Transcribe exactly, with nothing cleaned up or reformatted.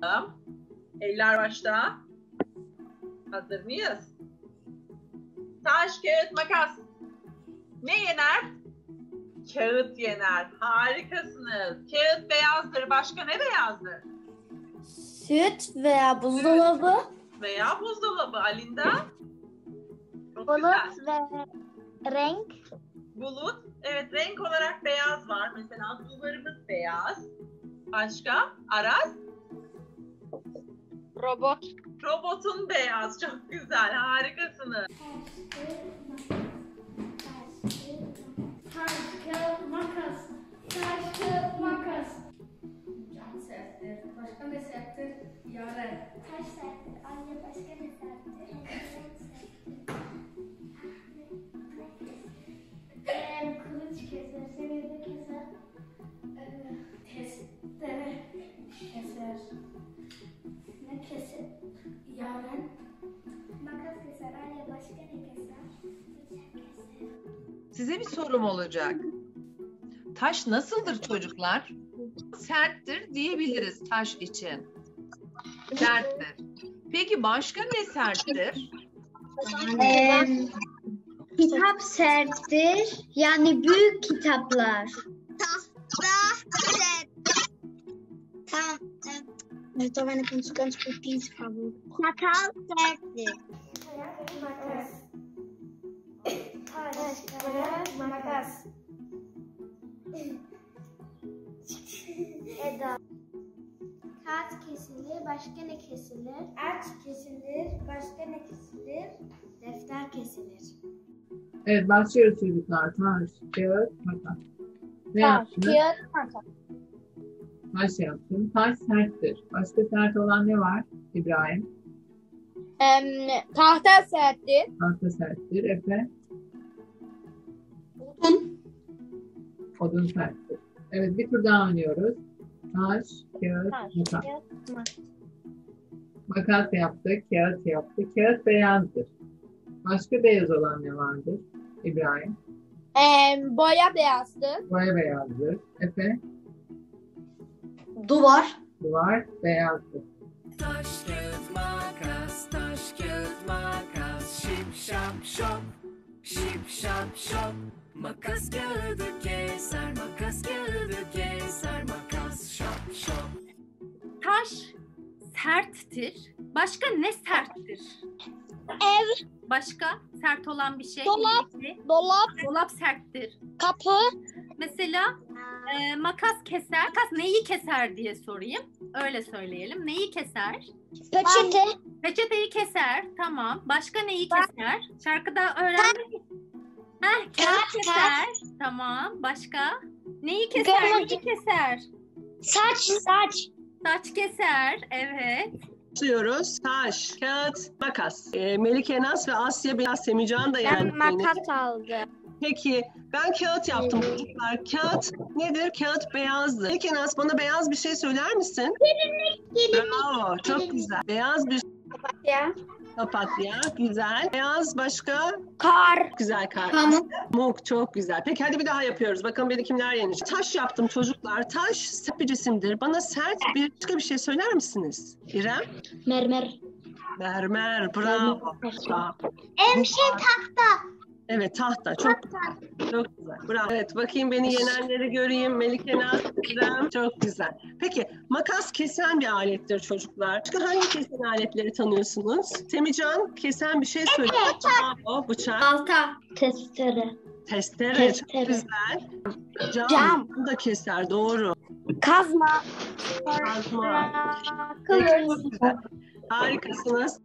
Eller başta. Hazır mıyız? Taş, kağıt, makas. Ne yener? Kağıt yener. Harikasınız. Kağıt beyazdır. Başka ne beyazdır? Süt veya buzdolabı. Veya buzdolabı. Alinda? Çok Bulut güzel. ve renk. Bulut. Evet, renk olarak beyaz var. Mesela sularımız beyaz. Başka? Aras? Robot. Robotun beyaz. Çok güzel. Harikasınız. Taş, kağıt, makas. Taş, kağıt, makas. Cam serttir. Başka ne serttir? Yaren. Taş serttir. Anne başka ne serttir? Eee kılıç keser. Seni de keser. Ee, testere keser. Ne keser? Yaren. Makas keser. Anne başka ne keser? Bıçak keser. Size bir sorum olacak. Taş nasıldır çocuklar? Serttir diyebiliriz taş için. Serttir. Peki başka ne serttir? Ee, kitap serttir. Yani büyük kitaplar. Tamam. Ich habe eine ganz, ganz gute Frage. Sakal serttir. Makas. Taş, kağıt, makas. Eda. Kağıt kesilir. Başka ne kesilir? Aç kesilir. Başka ne kesilir? Defter kesilir. Evet, başlıyoruz çocuklar. Taş, kağıt, makas. Ne Taş, yaptınız? kağıt, makas. Taş yaptım. Taş serttir. Başka sert olan ne var İbrahim? Em, tahta serttir. Tahta serttir. Efe? Odun. Odun serttir. Evet, bir tur daha oynuyoruz. Taş, kağıt, Taş, makas. kağıt, makas. Makas yaptık, kağıt yaptık. Kağıt beyazdır. Başka beyaz olan ne vardır İbrahim? Em, boya beyazdır. Boya beyazdır. Efe? Duvar. Duvar beyazdır. Taş, kağıt, makas, taş, kağıt, makas, şip, şap, şop, şip, şap, şop. Makas kağıdı keser, makas kağıdı keser, makas, şap, şop. Taş serttir. Başka ne serttir? Ev. Başka sert olan bir şey. Dolap. ilgili. Dolap. Dolap serttir. Kapı. Mesela e, makas keser. Makas neyi keser diye sorayım. Öyle söyleyelim. Neyi keser? Peçete. Peçeteyi keser. Tamam. Başka neyi keser? Şarkıda öğrendik. Heh, kağıt Kağıt, keser. Tamam. Başka? Neyi keser? Görmedim. Neyi keser? Saç. Saç. Saç keser. Evet. Başlıyoruz. Taş, kağıt, makas. Ee, Melike Naz ve Asya biraz Semican da yendi. Ben makas aldım. Peki ben kağıt yaptım çocuklar. Kağıt nedir? Kağıt beyazdır. Melike Naz bana beyaz bir şey söyler misin? Bravo. Çok güzel. Beyaz bir Ya. papatya. Güzel. Beyaz başka? Kar. Güzel kar. Pamuk. Pamuk çok güzel. Peki hadi bir daha yapıyoruz. Bakalım beni kimler yenecek. Taş yaptım çocuklar. Taş sert bir cisimdir. Bana sert bir başka bir şey söyler misiniz? İrem? Mermer. Mermer. Bravo. Bravo. Emşe tahta. Evet tahta. Çok güzel. Çok güzel. Bravo. Evet bakayım beni yenenleri göreyim. Melike Naz, İrem. Çok güzel. Peki makas kesen bir alettir çocuklar. Başka hangi kesen aletleri tanıyorsunuz? Semican kesen bir şey söyle. Bravo. Bıçak. Balta. Testere. Testere. Testere. Çok güzel. Cam. Cam. Bu da keser. Doğru. Kazma. Kazma. Kılıç. Harikasınız.